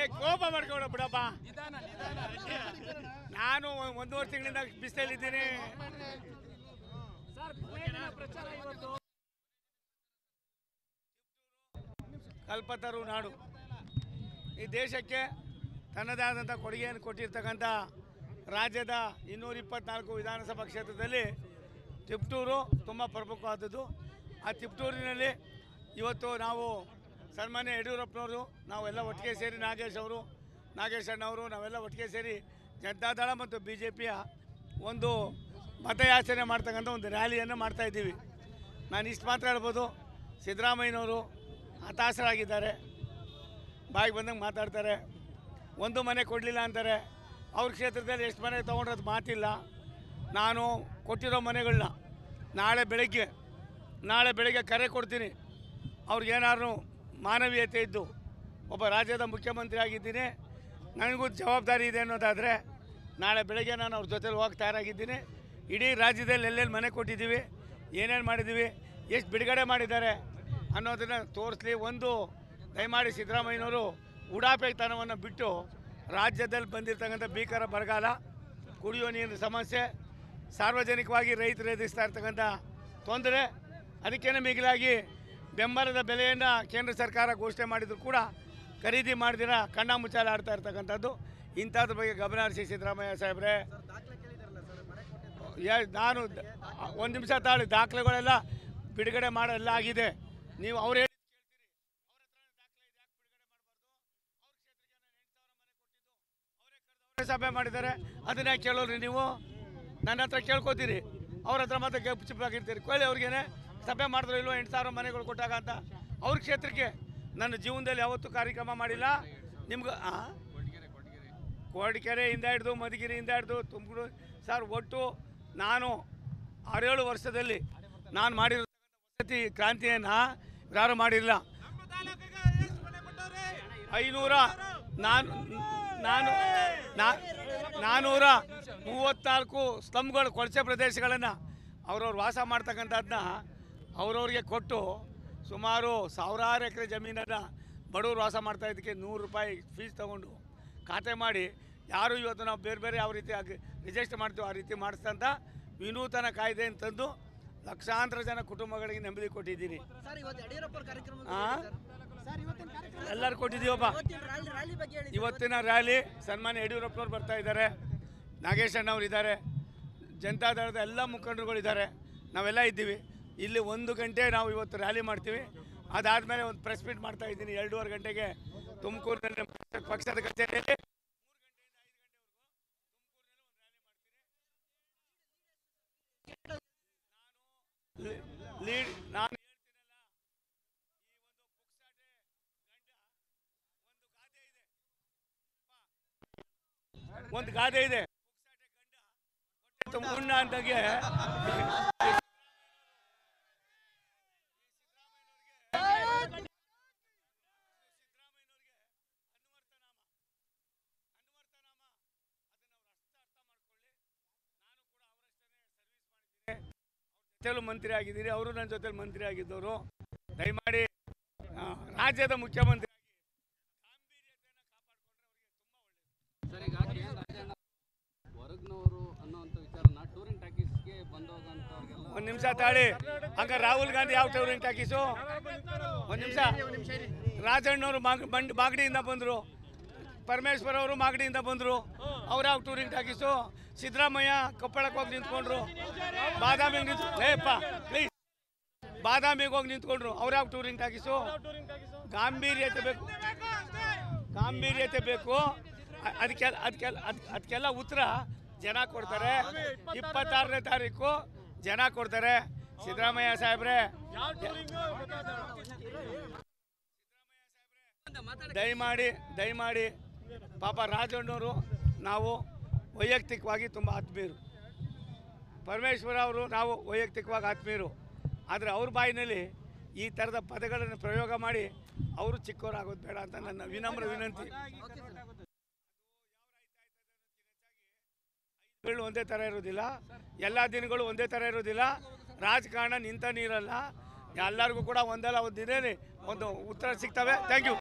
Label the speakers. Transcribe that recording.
Speaker 1: ಕೋಪ ಮಾಡ್ಕೊಡ ಬಿಡಪ್ಪ. ನಾನು 1.5 ತಿಂಗಳಿಂದ ಬಿಸಿಲಿದ್ದೀನಿ. ಕಲ್ಪತರು ನಾಡು ಈ ದೇಶಕ್ಕೆ ತನ್ನದೇ ಆದಂಥ ಕೊಡುಗೆಯನ್ನು ಕೊಟ್ಟಿರ್ತಕ್ಕಂಥ ರಾಜ್ಯದ 224 ವಿಧಾನಸಭಾ ಕ್ಷೇತ್ರದಲ್ಲಿ ತಿಪಟೂರು ತುಂಬ ಪ್ರಮುಖವಾದದ್ದು. ಆ ತಿಪಟೂರಿನಲ್ಲಿ ಇವತ್ತು ನಾವು ಸನ್ಮಾನ್ಯ ಯಡಿಯೂರಪ್ಪನವರು ನಾವೆಲ್ಲ ಒಟ್ಟಿಗೆ ಸೇರಿ ನಾಗೇಶ್ ಅಣ್ಣವರು ನಾವೆಲ್ಲ ಒಟ್ಟಿಗೆ ಸೇರಿ ಜನತಾದಳ ಮತ್ತು BJPಯ ಒಂದು ಮತಯಾಚನೆ ಮಾಡ್ತಕ್ಕಂಥ ಒಂದು ರ್ಯಾಲಿಯನ್ನು ಮಾಡ್ತಾಯಿದ್ದೀವಿ. ನಾನು ಇಷ್ಟು ಮಾತ್ರ ಹೇಳ್ಬೋದು, ಸಿದ್ದರಾಮಯ್ಯನವರು ಹತಾಶರಾಗಿದ್ದಾರೆ, ಬಾಯಿಗೆ ಬಂದಂಗೆ ಮಾತಾಡ್ತಾರೆ, ಒಂದು ಮನೆ ಕೊಡಲಿಲ್ಲ ಅಂತಾರೆ. ಅವ್ರ ಕ್ಷೇತ್ರದಲ್ಲಿ ಎಷ್ಟು ಮನೆ ತೊಗೊಂಡ್ರದ್ದು ಮಾತಿಲ್ಲ. ನಾನು ಕೊಟ್ಟಿರೋ ಮನೆಗಳನ್ನ ನಾಳೆ ಬೆಳಗ್ಗೆ ಕರೆ ಕೊಡ್ತೀನಿ. ಅವ್ರಿಗೇನಾದ್ರು ಮಾನವೀಯತೆ ಇದ್ದು ಒಬ್ಬ ರಾಜ್ಯದ ಮುಖ್ಯಮಂತ್ರಿ ಆಗಿದ್ದೀನಿ, ನನಗೂ ಜವಾಬ್ದಾರಿ ಇದೆ ಅನ್ನೋದಾದರೆ ನಾಳೆ ಬೆಳಗ್ಗೆ ನಾನು ಅವ್ರ ಜೊತೆಲಿ ಹೋಗಿ ತಯಾರಾಗಿದ್ದೀನಿ. ಇಡೀ ರಾಜ್ಯದಲ್ಲಿ ಎಲ್ಲೆಲ್ಲಿ ಮನೆ ಕೊಟ್ಟಿದ್ದೀವಿ, ಏನೇನು ಮಾಡಿದ್ದೀವಿ, ಎಷ್ಟು ಬಿಡುಗಡೆ ಮಾಡಿದ್ದಾರೆ ಅನ್ನೋದನ್ನು ತೋರಿಸ್ಲಿ. ಒಂದು ದಯಮಾಡಿ ಸಿದ್ದರಾಮಯ್ಯನವರು ಉಡಾಪೆತನವನ್ನು ಬಿಟ್ಟು ರಾಜ್ಯದಲ್ಲಿ ಬಂದಿರತಕ್ಕಂಥ ಭೀಕರ ಬರಗಾಲ, ಕುಡಿಯೋ ನೀರಿನ ಸಮಸ್ಯೆ, ಸಾರ್ವಜನಿಕವಾಗಿ ರೈತರು ಎದುರಿಸ್ತಾ ಇರ್ತಕ್ಕಂಥ ತೊಂದರೆ, ಅದಕ್ಕೇನೆ ಮಿಗಿಲಾಗಿ ಬೆಂಬಲದ ಬೆಲೆಯನ್ನು ಕೇಂದ್ರ ಸರ್ಕಾರ ಘೋಷಣೆ ಮಾಡಿದರೂ ಕೂಡ ಖರೀದಿ ಮಾಡಿದಿರ ಕಣ್ಣ ಮುಚ್ಚಾಲೆ ಆಡ್ತಾ ಇರ್ತಕ್ಕಂಥದ್ದು. ಇಂಥದ್ರ ಬಗ್ಗೆ ಗಮನ ಹರಿಸಿ ಸಿದ್ದರಾಮಯ್ಯ ಸಾಹೇಬ್ರೆ. ನಾನು ಒಂದು ನಿಮಿಷ ತಾಳಿ, ದಾಖಲೆಗಳೆಲ್ಲ ಬಿಡುಗಡೆ ಎಲ್ಲ ಆಗಿದೆ. ನೀವು ಅವ್ರು ಹೇಳಿ ಸಭೆ ಮಾಡಿದ್ದಾರೆ, ಅದನ್ನೇ ಕೇಳೋರಿ ನೀವು. ನನ್ನ ಹತ್ರ ಕೇಳ್ಕೊತೀರಿ, ಅವ್ರ ಹತ್ರ ಮಾತ್ರ ಗಪ್ ಚಿಪ್ಪಾಗಿರ್ತೀರಿ. ಕೇಳಿ ಅವ್ರಿಗೇನೆ ಸಭೆ ಮಾಡಿದ್ರು ಇಲ್ವೋ 8,000 ಮನೆಗಳು ಕೊಟ್ಟಾಗ ಅಂತ. ಅವ್ರ ಕ್ಷೇತ್ರಕ್ಕೆ ನನ್ನ ಜೀವನದಲ್ಲಿ ಯಾವತ್ತೂ ಕಾರ್ಯಕ್ರಮ ಮಾಡಿಲ್ಲ. ನಿಮ್ಗೆ ಕೊರಟಗೆರೆಯಿಂದ ಹಿಡಿದು ಮಧುಗಿರಿಯಿಂದ ಹಿಡಿದು ತುಮಕೂರು ಸರ್, ಒಟ್ಟು ನಾನು 6-7 ವರ್ಷದಲ್ಲಿ ನಾನು ಮಾಡಿರೋ ವಸತಿ ಕ್ರಾಂತಿಯನ್ನು ಯಾರು ಮಾಡಿರಲಿಲ್ಲ. 434 ಸ್ಲಮ್ಗಳು, ಕೊಳಚೆ ಪ್ರದೇಶಗಳನ್ನು ಅವ್ರವ್ರು ವಾಸ ಮಾಡ್ತಕ್ಕಂಥದ್ದನ್ನ ಅವ್ರವ್ರಿಗೆ ಕೊಟ್ಟು ಸುಮಾರು 1000 ಎಕರೆ ಜಮೀನನ್ನು ಬಡವರು ವಾಸ ಮಾಡ್ತಾ ಇದ್ದಕ್ಕೆ 100 ರೂಪಾಯಿ ಫೀಸ್ ತೊಗೊಂಡು ಖಾತೆ ಮಾಡಿ, ಯಾರು ಇವತ್ತು ನಾವು ಬೇರೆ ಯಾವ ರೀತಿ ರಿಜಿಸ್ಟರ್ ಮಾಡ್ತೀವಿ ಆ ರೀತಿ ಮಾಡಿಸ್ತಂಥ ವಿನೂತನ ಕಾಯ್ದೆಯನ್ನು ತಂದು ಲಕ್ಷಾಂತರ ಜನ ಕುಟುಂಬಗಳಿಗೆ ನೆಮ್ಮದಿ ಕೊಟ್ಟಿದ್ದೀನಿ. ಎಲ್ಲರೂ ಕೊಟ್ಟಿದ್ದೀವಪ್ಪ. ಇವತ್ತಿನ ರ್ಯಾಲಿ ಸನ್ಮಾನ್ಯ ಯಡಿಯೂರಪ್ಪನವ್ರು ಬರ್ತಾ ಇದ್ದಾರೆ, ನಾಗೇಶ್ ಅಣ್ಣವ್ರು ಇದ್ದಾರೆ, ಜನತಾದಳದ ಎಲ್ಲ ಮುಖಂಡರುಗಳಿದ್ದಾರೆ, ನಾವೆಲ್ಲ ಇದ್ದೀವಿ. ಇಲ್ಲಿ 1 ಗಂಟೆ ನಾವು ಇವತ್ತು ರ್ಯಾಲಿ ಮಾಡ್ತೀವಿ. ಅದಾದಮೇಲೆ ಒಂದು ಪ್ರೆಸ್ ಮೀಟ್ ಮಾಡ್ತಾ ಇದ್ದೀನಿ 2:30 ಗಂಟೆಗೆ ತುಮಕೂರಿನಲ್ಲಿ ಪಕ್ಷದ ಕಚೇರಿಯಲ್ಲಿ. 3 ಗಂಟೆಯಿಂದ 5 ಗಂಟೆವರೆಗೂ ನಾನು ಒಂದು ಗಾದೆ ಇದೆ, ಉಣ್ಣ ಅಂತಾಗೆ ಮಂತ್ರಿ ಆಗಿದ್ದೀರಿ, ಅವರು ನನ್ನ ಜೊತೆಲಿ ಮಂತ್ರಿ ಆಗಿದ್ದವರು. ದಯಮಾಡಿ ರಾಜ್ಯದ ಮುಖ್ಯಮಂತ್ರಿ ಒಂದು ನಿಮಿಷ ತಾಳಿ. ಹಂಗ ರಾಹುಲ್ ಗಾಂಧಿ ಯಾವ ಟೂರಿಂಗ್ ಟಾಕೀಸು? ಒಂದು ನಿಮಿಷ. ರಾಜಣ್ಣವರು ಮಾಗಡಿಯಿಂದ ಬಂದರು, ಪರಮೇಶ್ವರ್ ಅವರು ಮಾಗಡಿಯಿಂದ ಬಂದರು, ಅವ್ರು ಯಾವ ಟೂರಿಂಗ್ ಟಾಕೀಸು? ಸಿದ್ದರಾಮಯ್ಯ ಕೊಪ್ಪಳಕ್ಕೆ ಹೋಗಿ ನಿಂತ್ಕೊಂಡ್ರು, ಬಾದಾಮಿಗೆ ಪ್ಲೀಸ್ ಬಾದಾಮಿಗೆ ಹೋಗಿ ನಿಂತ್ಕೊಂಡ್ರು, ಅವ್ರು ಯಾವ ಟೂರಿಂಗ್ ಟಾಕೀಸು? ಗಾಂಭೀರ್ಯತೆ ಬೇಕು. ಅದಕ್ಕೆಲ್ಲ ಉತ್ತರ ಜನ ಕೊಡ್ತಾರೆ. 26ನೇ ತಾರೀಕು ಜನ ಕೊಡ್ತಾರೆ. ಸಿದ್ದರಾಮಯ್ಯ ಸಾಹೇಬ್ರೆ, ದಯಮಾಡಿ ಪಾಪ ರಾಜಣ್ಣವರು ನಾವು ವೈಯಕ್ತಿಕವಾಗಿ ತುಂಬ ಆತ್ಮೀಯರು, ಪರಮೇಶ್ವರ ಅವರು ನಾವು ವೈಯಕ್ತಿಕವಾಗಿ ಆತ್ಮೀಯರು. ಆದರೆ ಅವ್ರ ಬಾಯಿನಲ್ಲಿ ಈ ಥರದ ಪದಗಳನ್ನು ಪ್ರಯೋಗ ಮಾಡಿ ಅವರು ಚಿಕ್ಕವರಾಗೋದು ಬೇಡ ಅಂತ ನನ್ನ ವಿನಮ್ರ ವಿನಂತಿ. ಒಂದೇ ಥರ ಇರೋದಿಲ್ಲ, ಎಲ್ಲ ದಿನಗಳು ಒಂದೇ ಥರ ಇರೋದಿಲ್ಲ. ರಾಜಕಾರಣ ನಿಂತ ನೀರಲ್ಲ, ಎಲ್ಲರಿಗೂ ಕೂಡ ಒಂದಲ್ಲ ಒಂದು ದಿನ ಒಂದು ಉತ್ತರ ಸಿಗ್ತವೆ. Thank you.